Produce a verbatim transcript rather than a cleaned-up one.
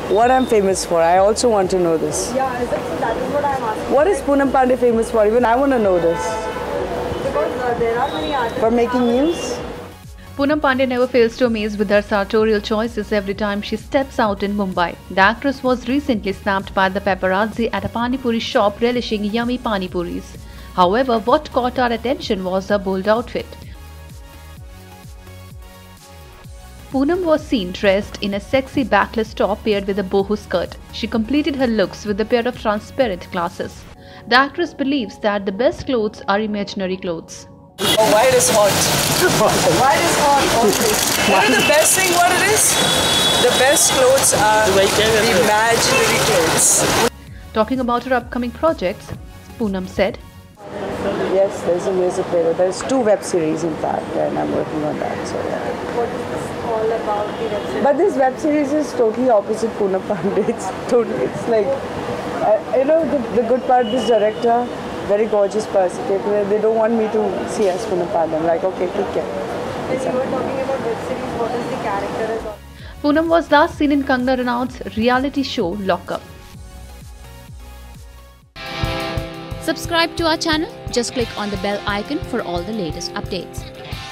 what I'm famous for. I also want to know this. Yeah, is it, so that is what I'm asking. What is Poonam Pandey famous for? Even I want to know this. Because uh, there are many artists. For making news? Poonam Pandey never fails to amaze with her sartorial choices every time she steps out in Mumbai. The actress was recently snapped by the paparazzi at a pani puri shop relishing yummy pani puris. However, what caught our attention was her bold outfit. Poonam was seen dressed in a sexy backless top paired with a boho skirt. She completed her looks with a pair of transparent glasses. The actress believes that the best clothes are imaginary clothes. Oh, white is hot. White is hot always. You know the best thing what it is? The best clothes are the imaginary clothes. Talking about her upcoming projects, Poonam said, Yes, there's a music video. There's two web series in fact, and I'm working on that. So yeah. What is this all about, the web series? But this web series is totally opposite Poonam Pandey. It's totally, it's like, uh, you know, the, the good part, this director, very gorgeous person. They don't want me to see as Poonam Pandey. I'm like, okay, take care. When you were talking about web series, what is the character as well? Poonam was last seen in Kangana Ranaut's reality show Lock Up. Subscribe to our channel. Just click on the bell icon for all the latest updates.